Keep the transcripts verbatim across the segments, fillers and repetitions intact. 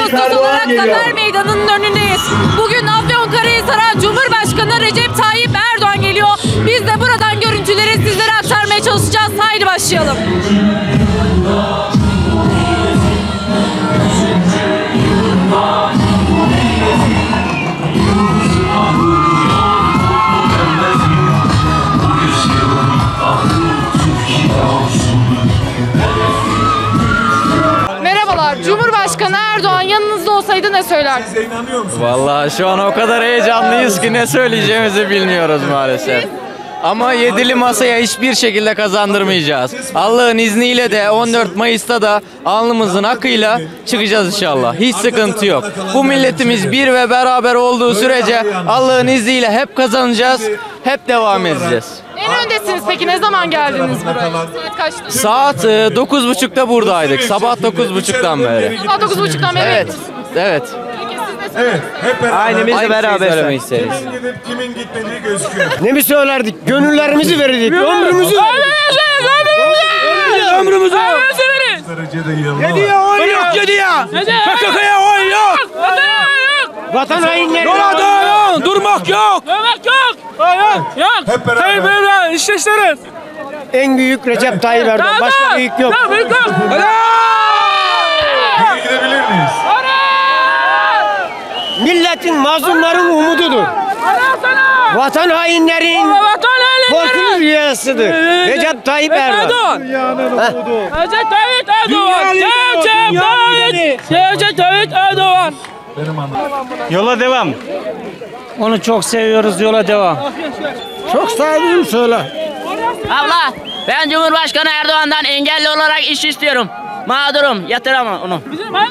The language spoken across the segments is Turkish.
Ağustos olarak Zafer Meydanı'nın önündeyiz. Bugün Afyonkarahisar'a saran Cumhurbaşkanı Recep Tayyip Erdoğan geliyor. Biz de buradan görüntüleri sizlere aktarmaya çalışacağız. Haydi başlayalım. Merhabalar, Cumhurbaşkanı Erdoğan yanınızda olsaydı ne söylerdiniz? Size inanıyor musunuz? Vallahi şu an o kadar heyecanlıyız ki ne söyleyeceğimizi bilmiyoruz maalesef. Ama yedili masaya hiçbir şekilde kazandırmayacağız. Allah'ın izniyle de on dört Mayıs'ta da alnımızın akıyla çıkacağız inşallah. Hiç sıkıntı yok. Bu milletimiz bir ve beraber olduğu sürece Allah'ın izniyle hep kazanacağız, hep devam edeceğiz. En öndesiniz peki, ne zaman geldiniz buraya? Saat kaçtı? Saat e, dokuz buçukta buradaydık. Sabah dokuz buçuktan beri. Sabah dokuz buçuktan beri. Evet. Evet. Peki siz ne Evet, hep beraber. Aynı biz de beraber söylemek isteriz. Kimin gidip kimin gitmediği gözüküyor. Ne mi söylerdik? Gönüllerimizi verirdik. Ömrümüzü Ömrümüzü Derece de yılma var. oy yok dedi ya. P K K'ya oy yok. Vatan hainleri. Yola dayan. Durmak yok. Durmak yok. Yok. Hep beraber. işte işleriz. En büyük Recep Tayyip Erdoğan. Başka büyük yok. Geri gidebilir miyiz? Milletin, mazlumların umududur. Vatan hainlerin korkulu rüyasıdır. Recep Tayyip Erdoğan. Recep Tayyip Erdoğan. Recep Tayyip Erdoğan. Benim anladım. Yola devam. Onu çok seviyoruz, yola devam. Çok sevdiğim söyle. Abla, ben Cumhurbaşkanı Erdoğan'dan engelli olarak iş istiyorum. Mağdurum, yatıramam onu.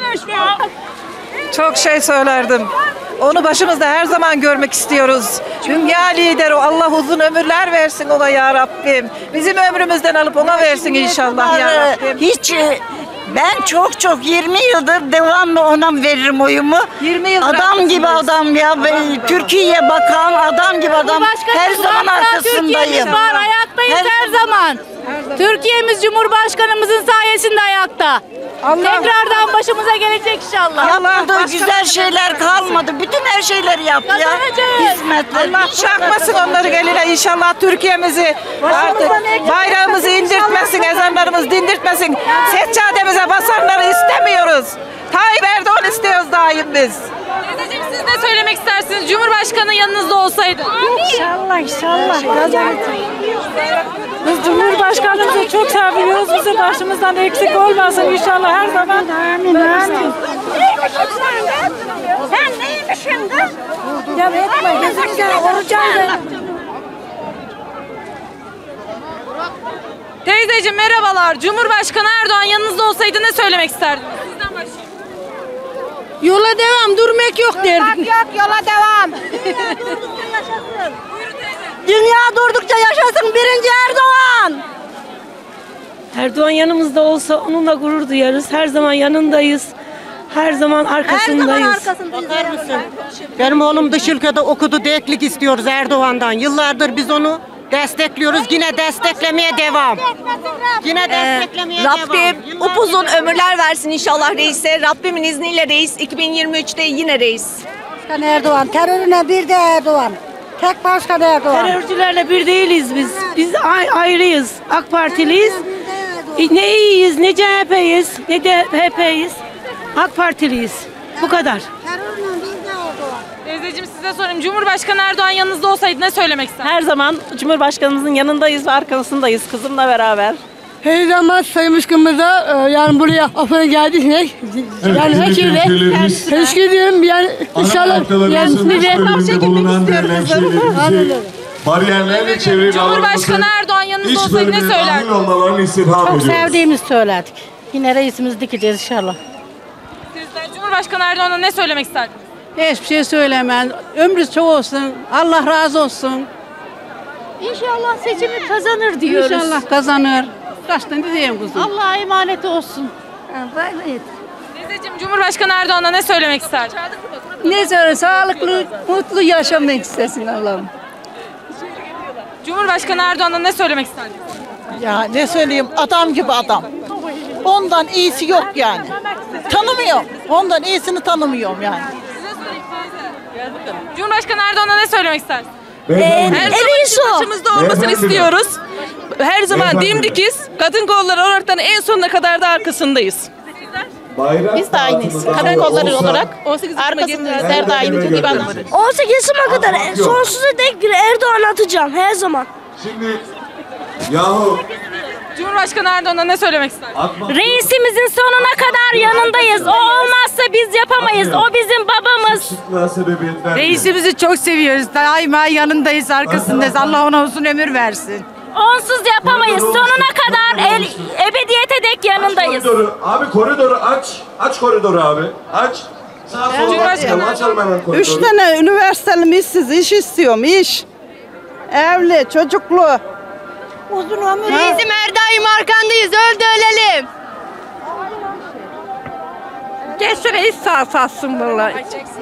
Çok şey söylerdim. Onu başımızda her zaman görmek istiyoruz. Dünya lideri o. Allah uzun ömürler versin ona ya Rabbim. Bizim ömrümüzden alıp ona versin inşallah ya Rabbim. Hiç ben çok çok yirmi yıldır devamlı ona veririm oyumu. yirmi yıldır Adam gibi arkasındayız. adam ya. Türkiye'ye bakan adam gibi adam. Her zaman arkasındayım. Türkiye'miz var, ayaktayız her, Her zaman. Türkiye'miz Cumhurbaşkanımızın sayesinde ayakta. Tekrardan başımıza gelecek inşallah. Yapmadığı güzel şeyler kalmadı. Bütün her şeyleri yaptı ya. Kazanacağız. Hizmetler. Allah çakmasın onları geline inşallah Türkiye'mizi artık bayrağımızı indirtmesin, ezanlarımızı dindirtmesin. Seccademize basarları istemiyoruz. Tayyip Erdoğan istiyoruz daim biz. Teyzeciğim, siz ne söylemek istersiniz? Cumhurbaşkanı yanınızda olsaydı. İnşallah inşallah kazanacağız. Biz Cumhurbaşkanımızı çok seviyoruz. Bizi başımızdan eksik olmasın inşallah her zaman. Amin amin. Sen neymişsin kız? Ya etme gözünüze orucaydı. Teyzeciğim merhabalar. Cumhurbaşkanı Erdoğan yanınızda olsaydı ne söylemek isterdiniz? Sizden başlayalım. Yola devam, durmak yok derdik. Yok yola devam. Dünya durdukça yaşasın birinci Erdoğan. Erdoğan yanımızda olsa onunla gurur duyarız. Her zaman yanındayız. Her zaman arkasındayız. Bakar mısın? Benim oğlum dış ülkede okudu, deklik istiyoruz Erdoğan'dan. Yıllardır biz onu destekliyoruz. Yine desteklemeye devam. Yine desteklemeye devam. Rabbim upuzun ömürler versin inşallah reise. Rabbimin izniyle reis iki bin yirmi üçte yine reis. Başkan Erdoğan, terörüne bir de Erdoğan. Tek başkan Erdoğan. Terörcülerle bir değiliz biz. Biz ay- ayrıyız. AK Partiliyiz. E, Ne iyiyiz, ne C H P'yiz, ne de H P'yiz. AK Partiliyiz. Bu kadar. Terörüne bir de Erdoğan. Teyzeciğim size sorayım. Cumhurbaşkanı Erdoğan yanınızda olsaydı ne söylemek isterdiniz? Her zaman Cumhurbaşkanımızın yanındayız ve arkasındayız kızımla beraber. Her zaman saymışkımıza yani buraya Afyon'a geldik. Yani her şeyle teşekkür ediyorum. Yani inşallah yani bir de bulunan değerli hemşehrilerimizi bariyerlerle çevrili Cumhurbaşkanı Erdoğan yanınızda olsaydı ne söylerdiniz? olmalarını istirham çok ediyoruz. sevdiğimizi söyledik. Yine reisimiz dikeceğiz inşallah. Sizden Cumhurbaşkanı Erdoğan'a ne söylemek isterdiniz? Hiçbir şey söylemem. Ömrü çok olsun. Allah razı olsun. İnşallah seçimi kazanır diyoruz. İnşallah kazanır. Kaçtan diyeyim kuzum. Allah'a emanet olsun. Teyzeciğim Cumhurbaşkanı Erdoğan'a ne söylemek isterdiniz? Ne söyle sağlıklı, mutlu yaşamak istesin Allah'ım. Cumhurbaşkanı Erdoğan'a ne söylemek isterdiniz? Ya ne söyleyeyim adam gibi adam. Ondan iyisi yok yani. Tanımıyorum. Ondan iyisini tanımıyorum yani. Cumhurbaşkanı Erdoğan'a ne söylemek istersin? Beyefendi. Her zaman başımızda olmasını Beyefendi. istiyoruz. Her zaman Beyefendi. dimdikiz. Kadın kolları olarak en sonuna kadar da arkasındayız. Bayrak Biz de aynıyız. dağıtımında Kadın kolları olsa- olarak arkasındayız. Her daim çok iyi bir anlamda. on sekiz yaşıma kadar Atmak yok. sonsuza dek bir Erdoğan atacağım her zaman. Şimdi yahu Cumhurbaşkanı Erdoğan'a ne söylemek istersin? atmak Reisimizin sonuna kadar yanındayız. O olmazsa biz yapamayız. O bizim babamız. Şıklığa sebebiyet vermiyor. Reisimizi çok seviyoruz. Daima yanındayız, arkasındayız. Allah ona uzun ömür versin. Onsuz yapamayız. Sonuna kadar el, ebediyete dek yanındayız. Koridoru, abi koridoru aç. Aç koridoru abi. Aç. Sağa sola Cumhurbaşkanı açalım. Açalım hemen koridoru. Üç tane üniversiteli işsiz, iş istiyorum, iş. Evli, çocuklu. Uzun ömür. Reisim her daim arkandayız. Öldü ölelim. Geçsin reis sağ satsın vallahi.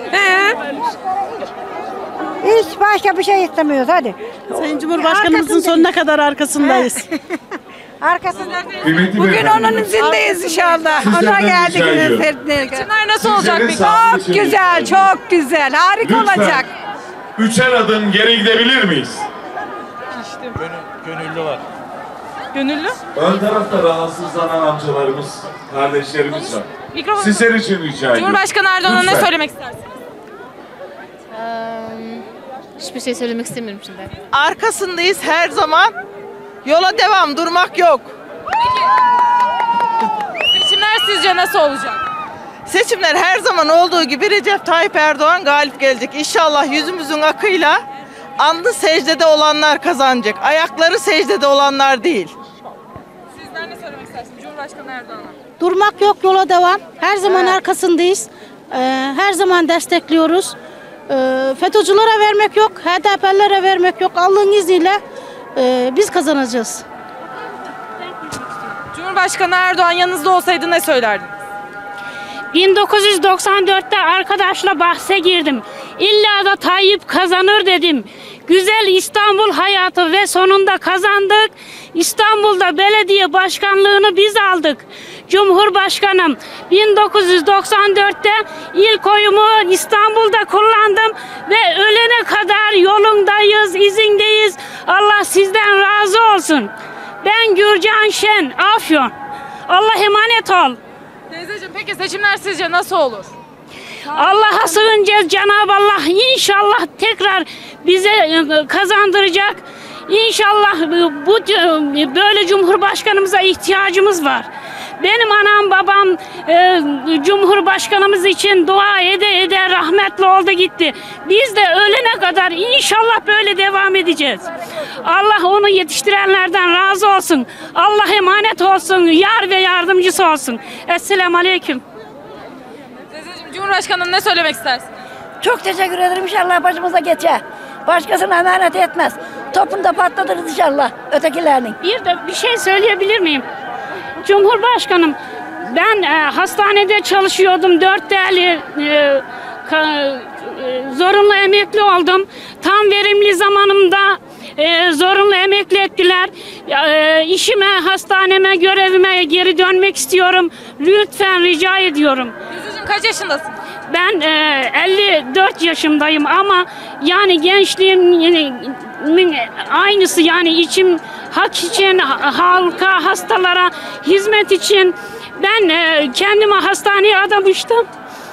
Hiç başka bir şey istemiyoruz hadi. Sayın Cumhurbaşkanımızın sonuna kadar arkasındayız. Arkasında. Kıymetli Bugün beyefendi. onun izindeyiz inşallah. Sizlerden Ona geldik. rica ediyorum. Seçimler nasıl olacak Sizlerin peki? sağlığı Çok için güzel, rica ediyorum. çok güzel. Harika Lütfen olacak. üçer adım geri gidebilir miyiz? Gönüllü. Ön tarafta rahatsızlanan amcalarımız, kardeşlerimiz var. Mikrofon. Sizler için rica ediyorum. Cumhurbaşkanı Erdoğan'a ne Lütfen. söylemek istersin? Hiçbir şey söylemek istemiyorum şimdi. Arkasındayız her zaman. Yola devam, durmak yok. Seçimler sizce nasıl olacak? Seçimler her zaman olduğu gibi Recep Tayyip Erdoğan galip gelecek. İnşallah yüzümüzün akıyla alnı secdede olanlar kazanacak. Ayakları secdede olanlar değil. Sizler ne söylemek istersiniz Cumhurbaşkanı Erdoğan'a? Durmak yok, yola devam. Her zaman arkasındayız. Ee, her zaman destekliyoruz. Ee, FETÖ'cülere vermek yok, H D P'lilere vermek yok. Allah'ın izniyle e, biz kazanacağız. Cumhurbaşkanı Erdoğan yanınızda olsaydı ne söylerdiniz? bin dokuz yüz doksan dörtte arkadaşla bahse girdim. İlla da Tayyip kazanır dedim. Güzel İstanbul hayatı ve sonunda kazandık. İstanbul'da belediye başkanlığını biz aldık. Cumhurbaşkanım bin dokuz yüz doksan dörtte ilk oyumu İstanbul'da kullandım ve ölene kadar yolundayız, izindeyiz. Allah sizden razı olsun. Ben Gürcan Şen, Afyon. Allah emanet ol. Teyzeciğim peki seçimler sizce nasıl olur? Allah'a sığınacağız. Cenab-ı Allah inşallah tekrar bize e, kazandıracak. İnşallah e, bu e, böyle Cumhurbaşkanımıza ihtiyacımız var. Benim anam babam e, Cumhurbaşkanımız için dua ede ede rahmetli oldu gitti. Biz de ölene kadar inşallah böyle devam edeceğiz. Allah onu yetiştirenlerden razı olsun. Allah emanet olsun. Yar ve yardımcısı olsun. Esselamu Aleyküm. Teyzeciğim Cumhurbaşkanı'na ne söylemek istersin? Çok teşekkür ederim. İnşallah başımıza geçer. Başkasına emanet etmez. Topunda patlatırız inşallah ötekilerinin. Bir de bir şey söyleyebilir miyim? Cumhurbaşkanım, ben e, hastanede çalışıyordum. Dört değerli e, ka- e, zorunlu emekli oldum. Tam verimli zamanımda e, zorunlu emekli ettiler. E, işime, hastaneme, görevime geri dönmek istiyorum. Lütfen rica ediyorum. Teyzeciğim kaç yaşındasın? Ben e, elli dört yaşındayım ama yani gençliğimin aynısı, yani içim hak için, halka, hastalara hizmet için ben e, kendimi hastaneye adamıştım.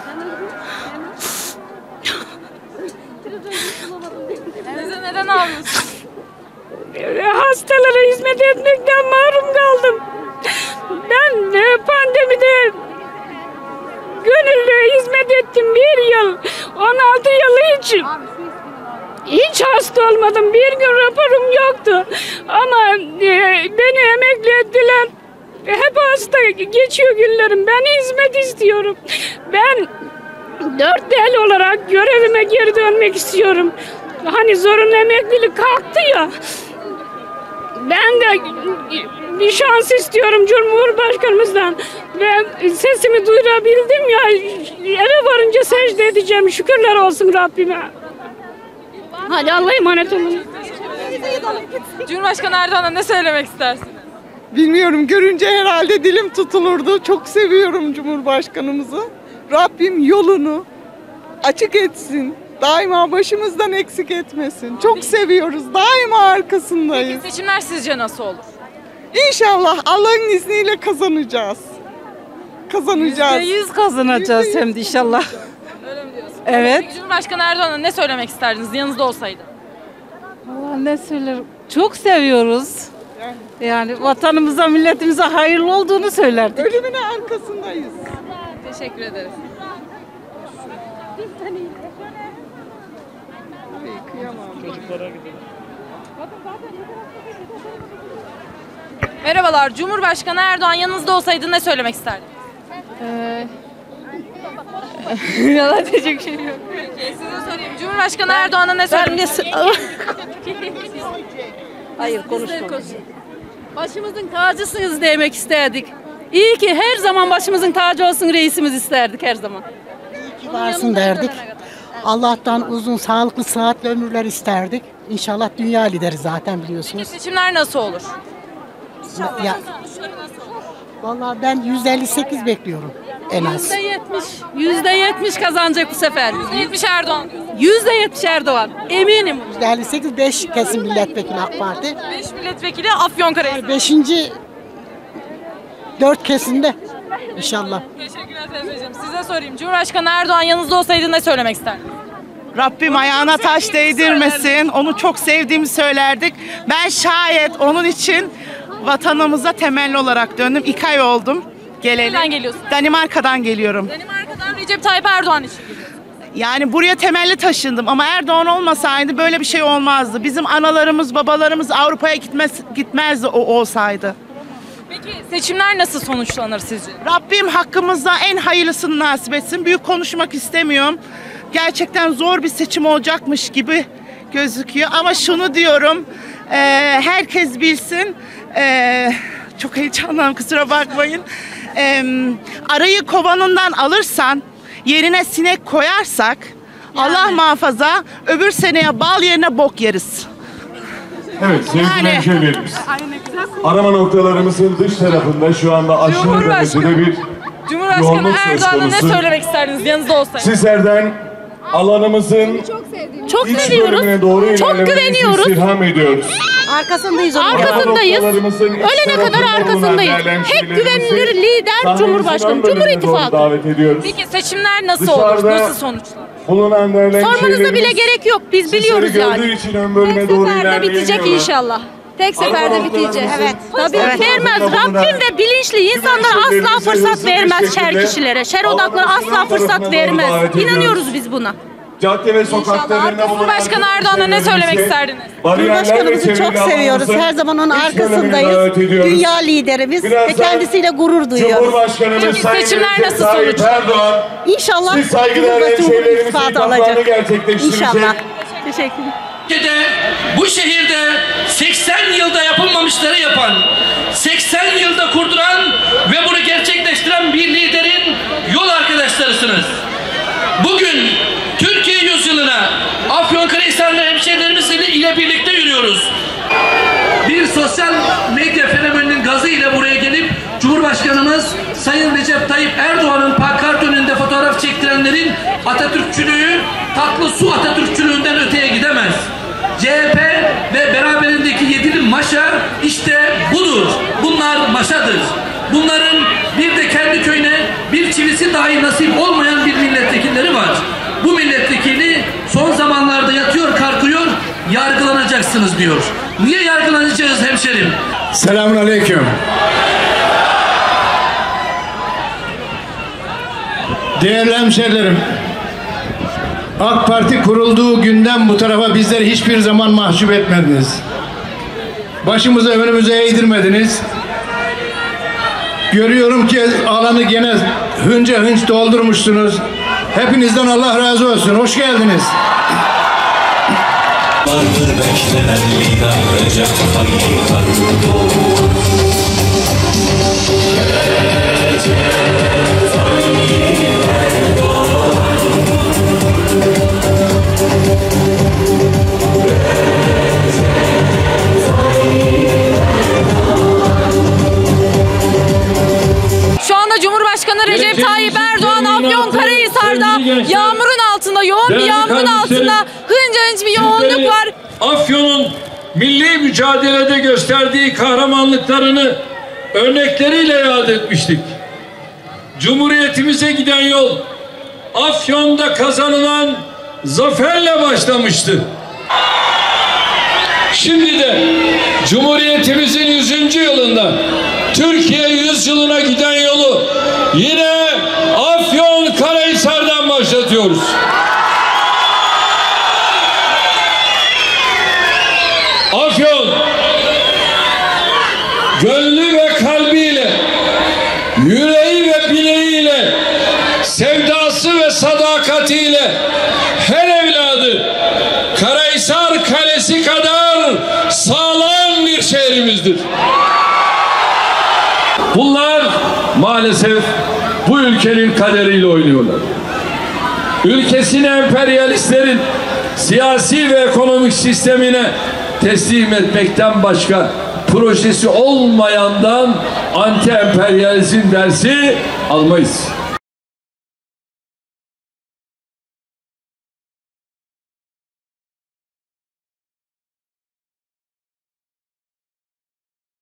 Teyze neden ağlıyorsun? Hastalara hizmet etmekten mahrum kaldım. Ben e, pandemide gönüllü hizmet ettim bir yıl. on altı yılı için. Hiç hasta olmadım. Bir gün raporum yoktu. Ama e, beni emekli ettiler. Hep hasta geçiyor günlerim. Ben hizmet istiyorum. Ben dört değerli olarak görevime geri dönmek istiyorum. Hani zorunlu emeklilik kalktı ya. Ben de bir şans istiyorum Cumhurbaşkanımızdan. Ve sesimi duyurabildim ya. Eve varınca secde edeceğim. Şükürler olsun Rabbime. Hadi Allah'a emanet olun. Cumhurbaşkanı Erdoğan'a ne söylemek istersin? Bilmiyorum, görünce herhalde dilim tutulurdu. Çok seviyorum Cumhurbaşkanımızı. Rabbim yolunu açık etsin. Daima başımızdan eksik etmesin. Çok seviyoruz. Daima arkasındayız. Peki seçimler sizce nasıl olur? İnşallah Allah'ın izniyle kazanacağız. Kazanacağız. yüzde yüz kazanacağız Yüzde yüz hem de inşallah. Öyle mi diyorsunuz? Evet. Peki Cumhurbaşkanı Erdoğan'a ne söylemek isterdiniz yanınızda olsaydı? Allah ne söylerim. Çok seviyoruz. Yani vatanımıza, milletimize hayırlı olduğunu söylerdik. Ölümüne arkasındayız. Teşekkür ederiz. Merhabalar. Cumhurbaşkanı Erdoğan yanınızda olsaydı ne söylemek isterdiniz? Ee, Yalan diyecek şey yok. Peki, size sorayım. Cumhurbaşkanı Erdoğan'a ne söylemek isterdiniz? Hayır, konuşma. Başımızın tacısınız demek isterdik. İyi ki her zaman başımızın tacı olsun reisimiz isterdik her zaman. Varsın derdik. Allah'tan uzun, sağlıklı, sıhhatli ömürler isterdik. İnşallah dünya lideri zaten biliyorsunuz. Seçimler nasıl olur? Ya, vallahi ben yüzde elli sekiz bekliyorum en az. Yüzde yetmiş, yüzde yetmiş kazanacak bu sefer. yüzde yetmiş Erdoğan diyor. Yüzde yetmiş Erdoğan. Eminim. yüzde elli sekiz, beş kesin milletvekili AK Parti. beş milletvekili Afyonkarahisar. beşinci dört kesimde inşallah. Teşekkürler teyzeciğim. Size sorayım. Cumhurbaşkanı Erdoğan yanınızda olsaydı ne söylemek isterdiniz? Rabbim ayağına taş değdirmesin. Onu çok sevdiğimi söylerdik. Ben şayet onun için vatanımıza temelli olarak döndüm. İki ay oldum. Geleli. Nereden geliyorsun? Danimarka'dan geliyorum. Danimarka'dan Recep Tayyip Erdoğan için. Yani buraya temelli taşındım ama Erdoğan olmasaydı böyle bir şey olmazdı. Bizim analarımız, babalarımız Avrupa'ya gitmez, gitmezdi o olsaydı. Peki seçimler nasıl sonuçlanır sizce? Rabbim hakkımızda en hayırlısını nasip etsin. Büyük konuşmak istemiyorum. Gerçekten zor bir seçim olacakmış gibi gözüküyor. Ama şunu diyorum, e, herkes bilsin, e, çok heyecanlıyım kusura bakmayın. E, arayı kovanından alırsan, yerine sinek koyarsak, yani. Allah muhafaza öbür seneye bal yerine bok yeriz. Evet sevgili Yani. hemşehrilerimiz. Arama noktalarımızın dış tarafında şu anda aşırı derecede bir Cumhurbaşkanı yoğunluk söz Erdoğan'a ne konusu. söylemek isterdiniz yanınızda olsaydı? Sizlerden alanımızın Çok iç seviyoruz. bölümüne doğru Çok ilerlemenizi güveniyoruz. istirham ediyoruz. Arkasındayız. Arkasındayız. Ölene kadar arkasındayız. Hep güvenilir lider Cumhurbaşkanı. Cumhur İttifakı. Davet ediyoruz. Peki seçimler nasıl olur? Dışarıda Nasıl sonuçlanır? Bulunan değerli Sormanıza bile hemşehrilerimiz gerek yok. Biz sizleri biliyoruz gördüğü yani. için ön bölüme doğru ilerleyemiyorlar. inşallah. Tek seferde bitecek. Evet. Tabii vermez. Rabbim de bilinçli insanlar asla fırsat vermez şer kişilere. Şer odakları asla fırsat vermez. İnanıyoruz biz buna. Cadde ve sokaklarında bulunan Cumhurbaşkanı Erdoğan'a ne söylemek isterdiniz? Cumhurbaşkanımızı çok seviyoruz. Her zaman onun arkasındayız. Dünya liderimiz ve kendisiyle gurur duyuyoruz. Cumhurbaşkanımız Peki Sayın seçimler Recep nasıl Tayyip sonuçlanır? Erdoğan İnşallah siz saygıdeğer Cumhurbaşkanı hemşehrilerimizin istifadı ikramlarını alacak. gerçekleştirecek. İnşallah. Teşekkür Türkiye'de, bu şehirde seksen yılda yapılmamışları yapan, seksen yılda kurduran ve bunu gerçekleştiren bir liderin yol arkadaşlarısınız. Bugün Türkiye yüzyılına Afyonkarahisarlı hemşehrilerimiz ile birlikte yürüyoruz. Bir sosyal medya fenomeninin gazı ile buraya gelip Cumhurbaşkanımız Sayın Recep Tayyip Erdoğan'ın pankart önünde fotoğraf çektirenlerin Atatürkçülüğü tatlı su Atatürkçülüğünden öteye gidemez. C H P ve beraberindeki yedili maşa işte budur. Bunlar maşadır. Bunların bir de kendi köyüne bir çivisi dahi nasip olmayan bir milletvekilleri var. Bu milletvekili son zamanlarda yatıyor kalkıyor, yargılanacaksınız diyor. Niye yargılanacağız hemşerim? Selamun aleyküm. Değerli hemşerilerim, AK Parti kurulduğu günden bu tarafa bizleri hiçbir zaman mahcup etmediniz. Başımızı önümüze eğdirmediniz. Görüyorum ki alanı gene hınca hınç doldurmuşsunuz. Hepinizden Allah razı olsun. Hoş geldiniz. Vardır beklenen lider Recep Tayyip Erdoğan. Recep Tayyip Erdoğan. Yağmurun altında, yoğun bir yağmurun altında hınca hınç bir yoğunluk var. Afyon'un milli mücadelede gösterdiği kahramanlıklarını örnekleriyle yad etmiştik. Cumhuriyetimize giden yol Afyon'da kazanılan zaferle başlamıştı. Şimdi de Cumhuriyetimizin yüzüncü yılında Türkiye yüzyılına giden yolu yine Afyonkarahisar'dan başlatıyoruz. Afyon gönlü ve kalbiyle, yüreği ve bileğiyle, sevdası ve sadakatiyle her evladı Karahisar Kalesi kadar sağlam bir şehrimizdir. Bunlar maalesef bu ülkenin kaderiyle oynuyorlar. Ülkesini emperyalistlerin siyasi ve ekonomik sistemine teslim etmekten başka projesi olmayandan anti-emperyalizm dersi almayız.